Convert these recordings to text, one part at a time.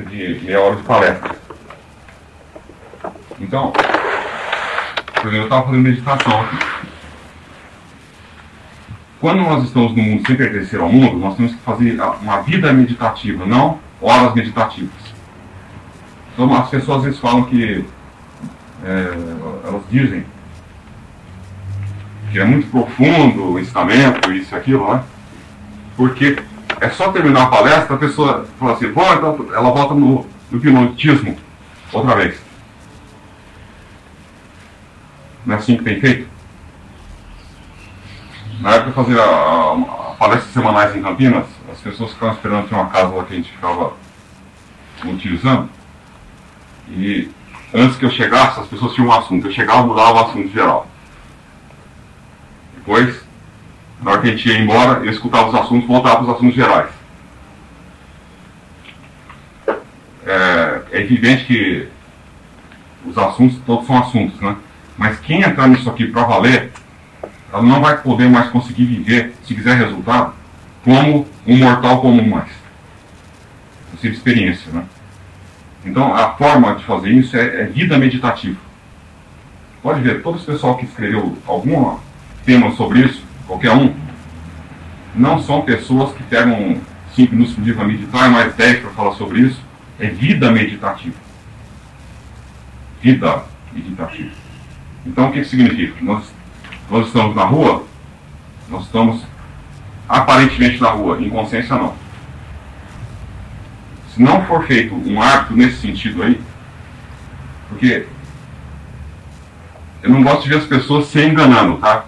de meia hora de palestra. Então, por exemplo, eu estava fazendo meditação aqui. Quando nós estamos no mundo sem pertencer ao mundo, nós temos que fazer uma vida meditativa, não horas meditativas. Então, as pessoas às vezes falam que, elas dizem que é muito profundo o ensinamento, isso e aquilo, né? Porque é só terminar a palestra, a pessoa fala assim, bom, então ela volta no hipnotismo outra vez. Não é assim que tem feito? Na época de fazer a palestra semanais em Campinas, as pessoas ficavam esperando, tinha uma casa lá que a gente ficava utilizando, e antes que eu chegasse, as pessoas tinham um assunto. Eu chegava e mudava o assunto geral. Depois, na hora que a gente ia embora, eu escutava os assuntos e voltava para os assuntos gerais. É evidente que os assuntos, todos são assuntos, né? Mas quem entrar nisso aqui para valer, ela não vai poder mais conseguir viver, se quiser resultado, como um mortal comum mais. Isso é experiência, né? Então, a forma de fazer isso é vida meditativa. Pode ver, todo esse pessoal que escreveu algum tema sobre isso, qualquer um, não são pessoas que pegam 5 minutos por dia para meditar e mais 10 para falar sobre isso. É vida meditativa. Vida meditativa. Então, o que significa? Nós estamos na rua, nós estamos aparentemente na rua, em consciência não. Se não for feito um hábito nesse sentido aí, porque eu não gosto de ver as pessoas se enganando, tá?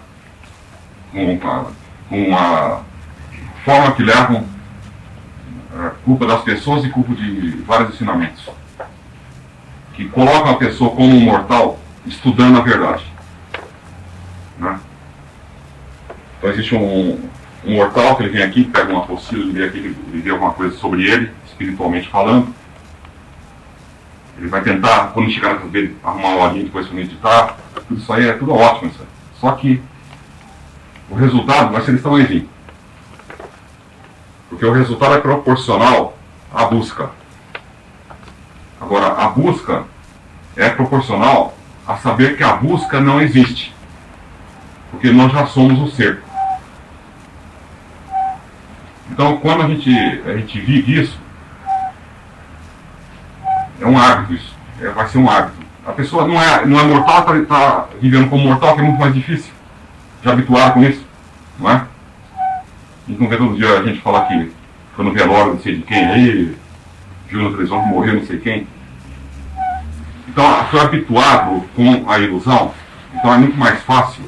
Com a forma que levam a culpa das pessoas e culpa de vários ensinamentos. Que colocam a pessoa como um mortal estudando a verdade. Né? Então existe um mortal que ele vem aqui, pega uma apostila, ele vem aqui, ele vê alguma coisa sobre ele, espiritualmente falando. Ele vai tentar, quando chegar na casa dele, arrumar uma horinha depois para meditar. Tudo isso aí é tudo ótimo. Isso aí. Só que o resultado vai ser desse tamanhozinho. Porque o resultado é proporcional à busca. Agora, a busca é proporcional a saber que a busca não existe. Porque nós já somos o ser. Então, quando a gente vive isso, é um hábito isso. Vai ser um hábito. A pessoa não é mortal, está vivendo como mortal, que é muito mais difícil. Já habituado com isso, não é? A gente não vê todo dia a gente falar que foi no velório não sei de quem aí, viu na televisão que morreu não sei quem. Então, foi habituado com a ilusão, então é muito mais fácil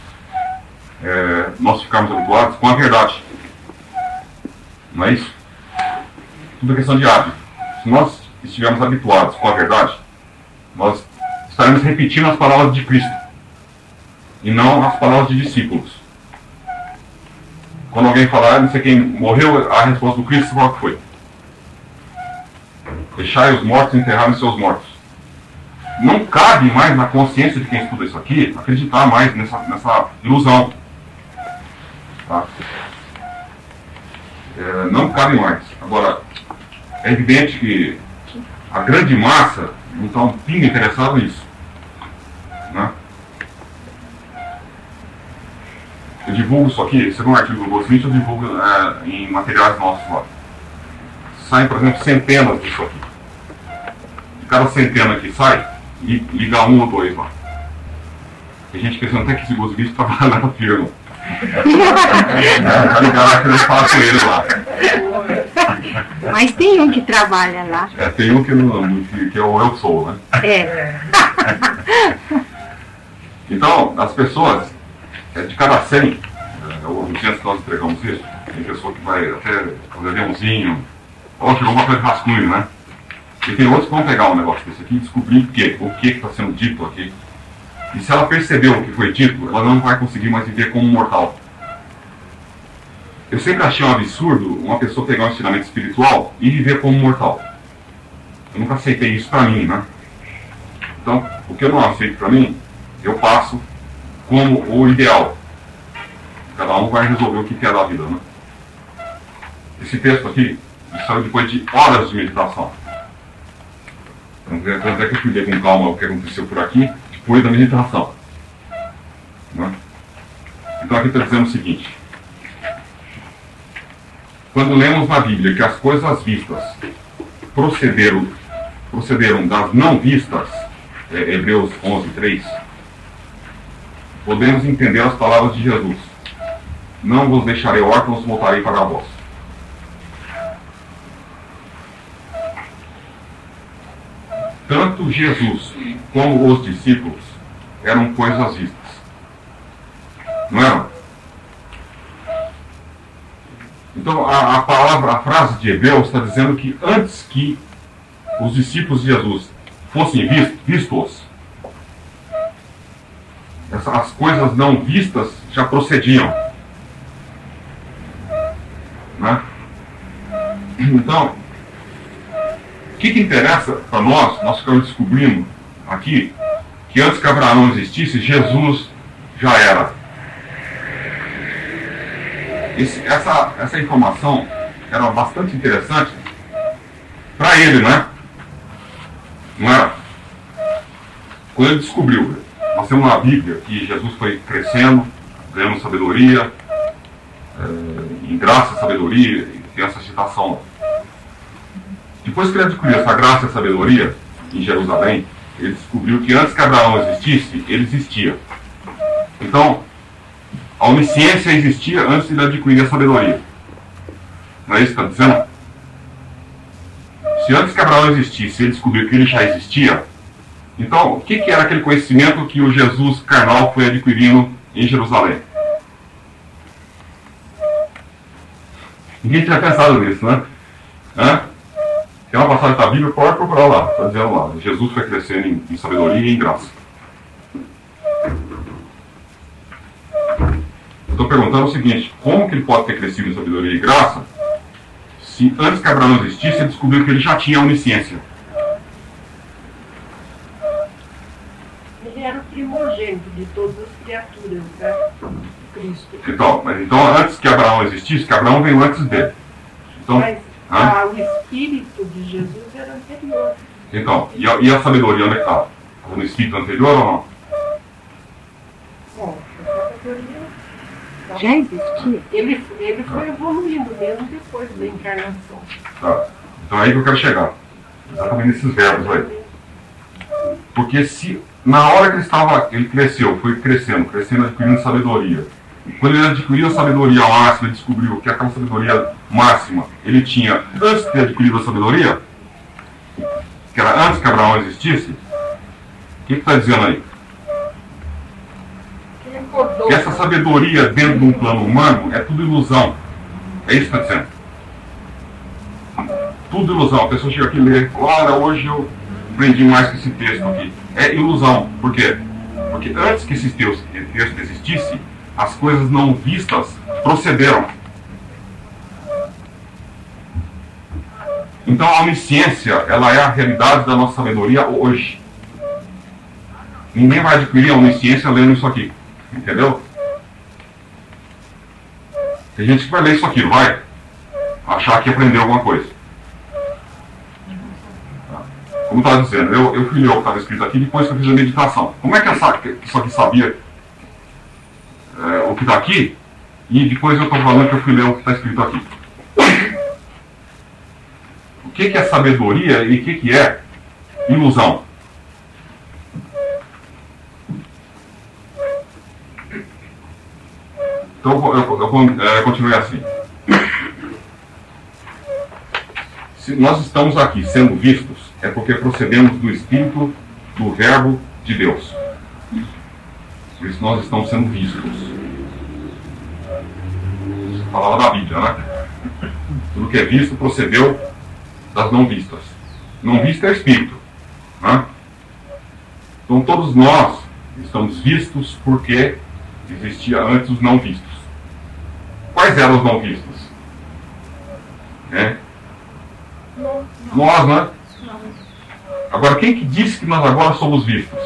nós ficarmos habituados com a verdade. Não é isso? Tudo é questão de hábito. Se nós estivermos habituados com a verdade, nós estaremos repetindo as palavras de Cristo e não as palavras de discípulos. Quando alguém falar, não sei quem morreu, a resposta do Cristo, qual que foi? Deixai os mortos enterrarem seus mortos. Não cabe mais na consciência de quem estuda isso aqui acreditar mais nessa ilusão. Tá? Não cabe mais. Agora, é evidente que a grande massa não está um pingo interessado nisso. Né? Eu divulgo isso aqui, você vê um artigo do Goldsmith, eu divulgo em materiais nossos lá. Saem, por exemplo, centenas disso aqui. De cada centena que sai, liga 1 ou 2 lá. Tem gente pensando até que esse Goldsmith trabalha na firma. Tá ligado lá que eu falo com ele lá. Mas tem um que trabalha lá. Tem um que é o eu sou, né? Então, as pessoas, de cada 100, o dia que nós entregamos isso, tem pessoa que vai até fazer aviãozinho, chegou uma coisa de rascunho, né? E tem outros que vão pegar um negócio desse aqui e descobrir o que está sendo dito aqui. E se ela percebeu o que foi dito, ela não vai conseguir mais viver como um mortal. Eu sempre achei um absurdo uma pessoa pegar um ensinamento espiritual e viver como um mortal. Eu nunca aceitei isso pra mim, né? Então, o que eu não aceito pra mim, eu passo como o ideal. Cada um vai resolver o que quer da vida, né? Esse texto aqui, saiu depois de horas de meditação. Tanto é que eu fui ler com calma o que aconteceu por aqui, depois da meditação. Né? Então aqui está dizendo o seguinte: quando lemos na Bíblia que as coisas vistas procederam das não vistas, Hebreus 11:3, podemos entender as palavras de Jesus: não vos deixarei órfãos, voltarei para vós. Tanto Jesus como os discípulos eram coisas vistas. Não eram? Então a frase de Hebreus está dizendo que antes que os discípulos de Jesus fossem vistos, as coisas não vistas já procediam. Né? Então, o que interessa para nós ficamos descobrindo aqui que antes que Abraão existisse, Jesus já era. Essa informação era bastante interessante para ele, né? Não era? Quando ele descobriu, nós temos na Bíblia que Jesus foi crescendo, ganhando sabedoria, em graça e sabedoria, e tem essa citação lá. Depois que ele adquiriu essa graça e sabedoria em Jerusalém, ele descobriu que antes que Abraão existisse, ele existia. Então, a onisciência existia antes de ele adquirir a sabedoria. Não é isso que está dizendo? Se antes que Abraão existisse, ele descobriu que ele já existia, então, o que era aquele conhecimento que o Jesus carnal foi adquirindo em Jerusalém? Ninguém tinha pensado nisso, né? Tem uma passagem da Bíblia, pode procurar lá, está dizendo lá: Jesus foi crescendo em sabedoria e em graça. Eu estou perguntando o seguinte: como que ele pode ter crescido em sabedoria e graça se antes que Abraão existisse ele descobriu que ele já tinha onisciência? Ele era o primogênito de todas as criaturas, né? Cristo. Então antes que Abraão existisse, que Abraão veio antes dele. Então, o espírito de Jesus era anterior. Então, e a sabedoria onde está? No espírito anterior ou não? Bom, a sabedoria Já existia? ele foi evoluindo mesmo depois da encarnação. Tá. Então é aí que eu quero chegar. Exatamente nesses verbos aí. Porque se na hora que ele cresceu, foi crescendo, adquirindo sabedoria. Quando ele adquiriu a sabedoria máxima, ele descobriu que aquela sabedoria máxima ele tinha antes de ter adquirido a sabedoria, que era antes que Abraão existisse. O que está dizendo aí? Que essa sabedoria dentro de um plano humano é tudo ilusão. É isso que está dizendo. Tudo ilusão. A pessoa chega aqui e lê: olha, hoje eu aprendi mais que esse texto aqui. É ilusão. Por quê? Porque antes que esse texto existisse, as coisas não vistas procederam. Então a onisciência, ela é a realidade da nossa sabedoria hoje. Ninguém vai adquirir a onisciência lendo isso aqui. Entendeu? Tem gente que vai ler isso aqui, vai achar que aprendeu alguma coisa. Como eu estava dizendo, eu fui ler o que estava escrito aqui depois que eu fiz a meditação. Como é que isso aqui sabia o que está aqui? E depois eu estou falando que eu fui ler o que está escrito aqui. O que é sabedoria e o que é ilusão? Então eu continuei assim. Se nós estamos aqui sendo vistos, é porque procedemos do Espírito do Verbo de Deus. Por isso nós estamos sendo vistos. Isso falava da Bíblia, né? Tudo que é visto procedeu das não vistas. Não vista é Espírito, né? Então todos nós estamos vistos porque existia antes os não vistos. Quais eram os não vistos? Nós, né? Agora, quem que disse que nós agora somos vistos?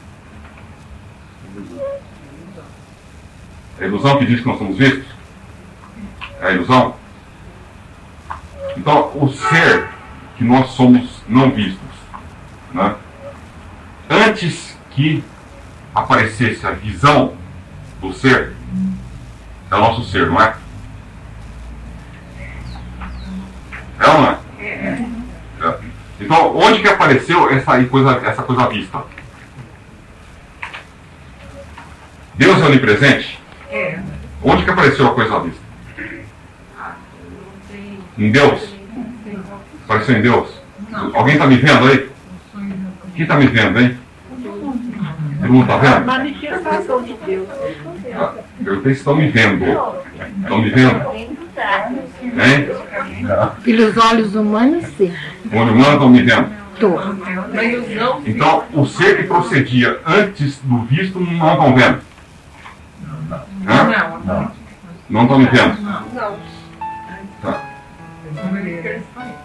É a ilusão que diz que nós somos vistos? É a ilusão? Então, o ser que nós somos não vistos, né? Antes que aparecesse a visão do ser, é o nosso ser, não é? É ou não é? É. Então, onde que apareceu essa coisa vista? Deus é onipresente? É. Onde que apareceu a coisa vista? Em Deus? Apareceu em Deus? Alguém está me vendo aí? Quem está me vendo, hein? Todo mundo está A vendo? manifestação de Deus. Eu sei se estão me vendo. Estão me vendo? Hein? Pelos olhos humanos, sim. O humano estão me vendo? Tô. Então, o ser que procedia antes do visto não estão vendo? Hã? Não estão me vendo? Não. Tá.